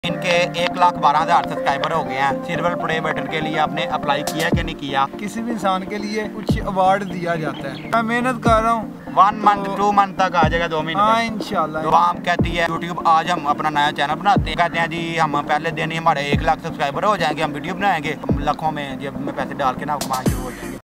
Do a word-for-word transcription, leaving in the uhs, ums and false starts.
इनके एक लाख बारह हजार सब्सक्राइबर हो गए हैं। सिल्वर प्ले बटन के लिए आपने अप्लाई किया कि नहीं किया? किसी भी इंसान के लिए कुछ अवार्ड दिया जाता है। मैं मेहनत कर रहा हूँ, वन मंथ टू मंथ तक आ जाएगा, दो महीने हाँ तक। इंशाल्लाह। तो आप कहती है यूट्यूब आज हम अपना नया चैनल बनाते हैं, कहते हैं जी हम पहले दिन ही हमारे एक लाख सब्सक्राइबर हो जाएंगे, हम वीडियो बनाएंगे, हम लाखों में जब में पैसे डाल के ना कमाना शुरू हो जाएंगे।